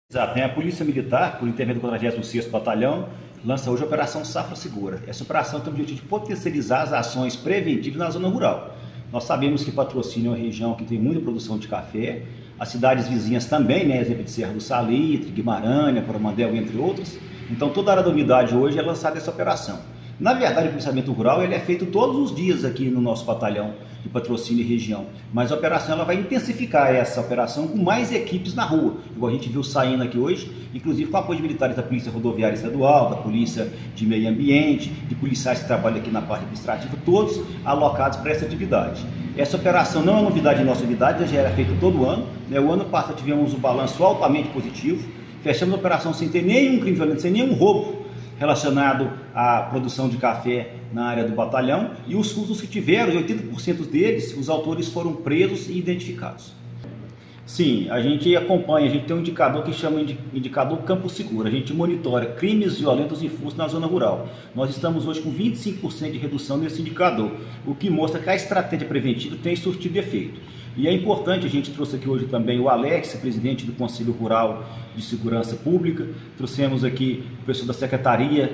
Exato, né? A Polícia Militar, por intermédio do 46º Batalhão, lança hoje a Operação Safra Segura. Essa operação tem o objetivo de potencializar as ações preventivas na zona rural. Nós sabemos que Patrocínio é uma região que tem muita produção de café, as cidades vizinhas também, né? Exemplo de Serra do Salitre, Guimarães, Coromandel, entre outras. Então toda a área da unidade hoje é lançada essa operação. Na verdade, o policiamento rural ele é feito todos os dias aqui no nosso batalhão de Patrocínio e região, mas a operação ela vai intensificar essa operação com mais equipes na rua, igual a gente viu saindo aqui hoje, inclusive com apoio de militares da Polícia Rodoviária Estadual, da Polícia de Meio Ambiente, de policiais que trabalham aqui na parte administrativa, todos alocados para essa atividade. Essa operação não é novidade em nossa unidade, já era feita todo ano, né? O ano passado tivemos um balanço altamente positivo, fechamos a operação sem ter nenhum crime violento, sem nenhum roubo relacionado à produção de café na área do batalhão, e os furtos que tiveram, 80% deles, os autores foram presos e identificados. Sim, a gente acompanha, a gente tem um indicador que chama de indicador Campo Seguro, a gente monitora crimes violentos e furtos na zona rural. Nós estamos hoje com 25% de redução nesse indicador, o que mostra que a estratégia preventiva tem surtido efeito. E é importante, a gente trouxe aqui hoje também o Alex, presidente do Conselho Rural de Segurança Pública, trouxemos aqui o pessoal da Secretaria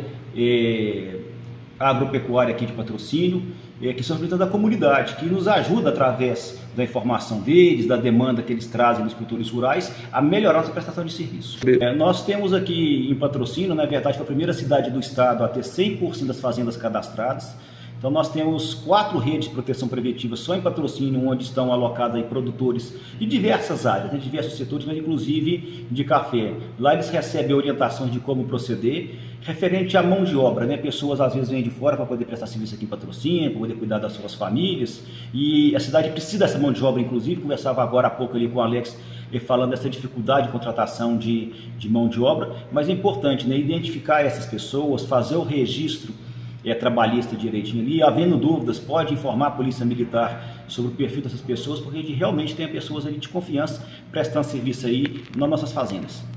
Agropecuária aqui de Patrocínio, que são representantes da comunidade, que nos ajuda através da informação deles, da demanda que eles trazem dos produtores rurais, a melhorar nossa prestação de serviço. Nós temos aqui em Patrocínio, na verdade, foi a primeira cidade do estado a ter 100% das fazendas cadastradas. Então nós temos 4 redes de proteção preventiva só em Patrocínio, onde estão alocados aí produtores de diversas áreas, de diversos setores, mas inclusive de café. Lá eles recebem orientações de como proceder, referente à mão de obra, né? Pessoas às vezes vêm de fora para poder prestar serviço aqui em Patrocínio, para poder cuidar das suas famílias, e a cidade precisa dessa mão de obra, inclusive, conversava agora há pouco ali com o Alex, falando dessa dificuldade de contratação de mão de obra, mas é importante, né? Identificar essas pessoas, fazer o registro trabalhista direitinho ali, havendo dúvidas, pode informar a Polícia Militar sobre o perfil dessas pessoas, porque a gente realmente tem pessoas ali de confiança prestando serviço aí nas nossas fazendas.